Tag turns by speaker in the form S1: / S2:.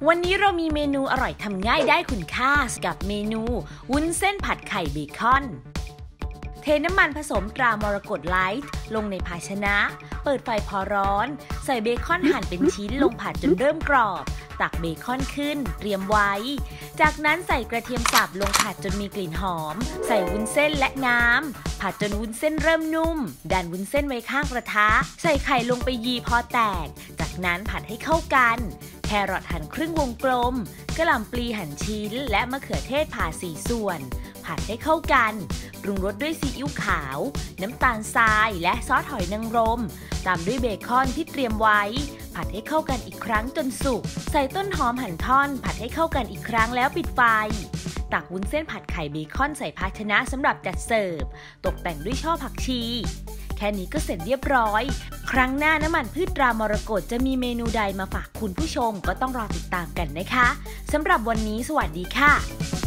S1: วันนี้เรามีเมนูอร่อยทำง่ายได้คุณค่ากับเมนูวุ้นเส้นผัดไข่เบคอนเทน้ำมันผสมตรามรกตไลท์ลงในภาชนะเปิดไฟพอร้อนใส่เบคอนหั่นเป็นชิ้นลงผัดจนเริ่มกรอบตักเบคอนขึ้นเตรียมไว้จากนั้นใส่กระเทียมสับลงผัดจนมีกลิ่นหอมใส่วุ้นเส้นและน้ำผัดจนวุ้นเส้นเริ่มนุ่มดันวุ้นเส้นไว้ข้างกระทะใส่ไข่ลงไปยีพอแตกจากนั้นผัดให้เข้ากันแครอทหั่นครึ่งวงกลมกะหล่ำปลีหั่นชิ้นและมะเขือเทศผ่า4ส่วนผัดให้เข้ากันปรุงรสด้วยซีอิ๊วขาวน้ำตาลทรายและซอสหอยนางรมตามด้วยเบคอนที่เตรียมไว้ผัดให้เข้ากันอีกครั้งจนสุกใส่ต้นหอมหั่นท่อนผัดให้เข้ากันอีกครั้งแล้วปิดไฟตักวุ้นเส้นผัดไข่เบคอนใส่ภาชนะสำหรับจัดเสิร์ฟตกแต่งด้วยช่อผักชีแค่นี้ก็เสร็จเรียบร้อยครั้งหน้าน้ำมันพืชตรามรกตจะมีเมนูใดมาฝากคุณผู้ชมก็ต้องรอติดตามกันนะคะสำหรับวันนี้สวัสดีค่ะ